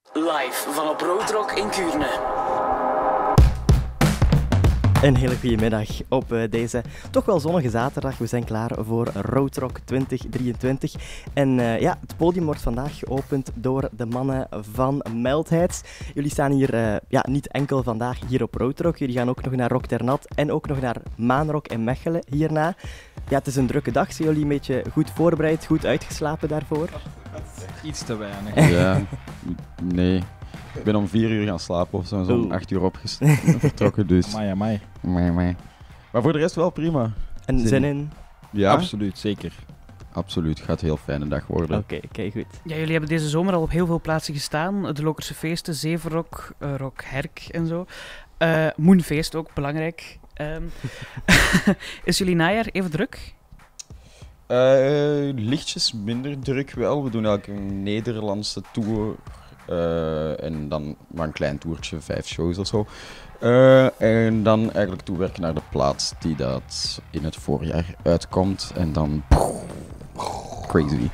Live van op Road Rock in Kuurne. Een hele goede middag op deze toch wel zonnige zaterdag. We zijn klaar voor Road Rock 2023. En het podium wordt vandaag geopend door de mannen van Mildheids. Jullie staan hier niet enkel vandaag hier op Road Rock. Jullie gaan ook nog naar Rock ter Nat en ook nog naar Maanrock en Mechelen hierna. Ja, het is een drukke dag. Zijn jullie een beetje goed voorbereid, goed uitgeslapen daarvoor? Iets te weinig. Ja, nee. Ik ben om 4 uur gaan slapen of zo, om 8 uur vertrokken, dus... Amai. Maar voor de rest wel prima. En zin in? Ja, Absoluut, zeker. Absoluut. Het gaat een heel fijne dag worden. Oké, goed. Ja, jullie hebben deze zomer al op heel veel plaatsen gestaan. De Lokerse feesten, Zevenrock, Rock Herk en zo. Moonfeest ook, belangrijk. Is jullie najaar even druk? Lichtjes minder druk wel. We doen eigenlijk een Nederlandse tour. En dan maar een klein toertje, 5 shows of zo. En dan eigenlijk toewerken naar de plaats die dat in het voorjaar uitkomt. En dan... crazy.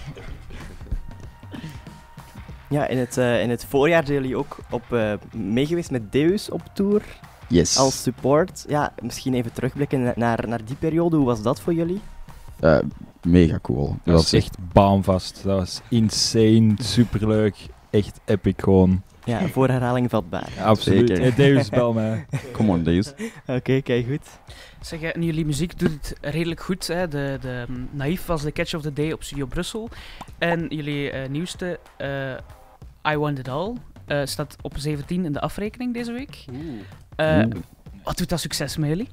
Ja, in het voorjaar zijn jullie ook meegeweest met Deus op tour. Yes. Als support. Ja, misschien even terugblikken naar die periode. Hoe was dat voor jullie? Mega cool. Dat was echt baanvast. Dat was insane, superleuk. Echt epic gewoon. Ja, voor herhaling vatbaar. Ja, absoluut. Zeker. Hey, Deus, bel mij. Come on, Deus. Oké, kijk goed. Zeg, en jullie muziek doet het redelijk goed. Hè? De Naïef was de catch of the day op Studio Brussel. En jullie nieuwste, I Want It All, staat op 17 in de afrekening deze week. Wat doet dat succes met jullie?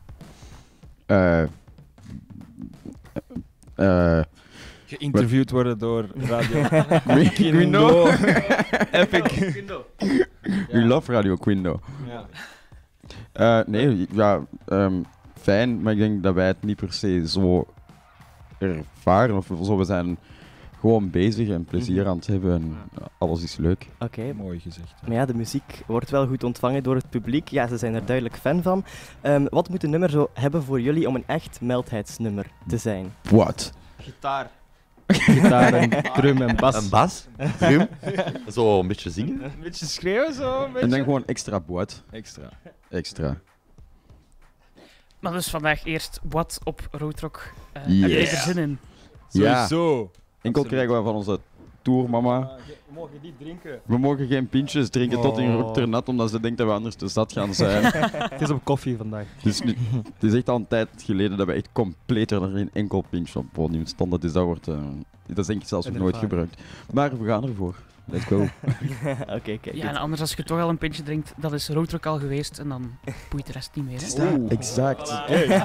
Geïnterviewd worden door Radio Quindo. Epic. We love Radio Quindo. Ja. Fijn, maar ik denk dat wij het niet per se zo ervaren of zo. We zijn gewoon bezig en plezier aan het hebben en alles is leuk. Oké. Mooi gezegd. Maar ja, de muziek wordt wel goed ontvangen door het publiek. Ja, ze zijn er duidelijk fan van. Wat moet een nummer zo hebben voor jullie om een echt Mildheidsnummer te zijn? What? Gitaar. Gitaar en drum en bas. Een bas, drum, zo een beetje zingen. Een beetje schreeuwen zo. En dan gewoon extra boot. Extra. Maar dus vandaag eerst wat op Road Rock. Heb Yeah. je er zin in? Ja. Sowieso. Enkel krijgen we van onze tourmama. We mogen niet drinken. We mogen geen pintjes drinken tot in Rock ter Nat, omdat ze denkt dat we anders te zat gaan zijn. Het is op koffie vandaag. Het is echt al een tijd geleden dat we echt compleet er geen enkel pintje op het podium stonden. Dus dat wordt... dat is denk ik zelfs nog nooit gebruikt. Maar we gaan ervoor. Let's go. Oké, kijk. Ja, en anders als je toch al een pintje drinkt, dat is Road Rock al geweest en dan boeit de rest niet meer. Hè? Exact.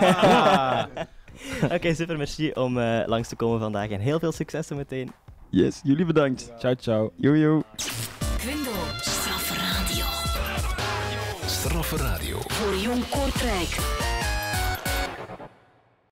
Oké, super, merci om langs te komen vandaag en heel veel succes zometeen. Yes, jullie bedankt. Ciao. Yo. Quindo, Straffe Radio. Straffe Radio. Voor Jong Kortrijk.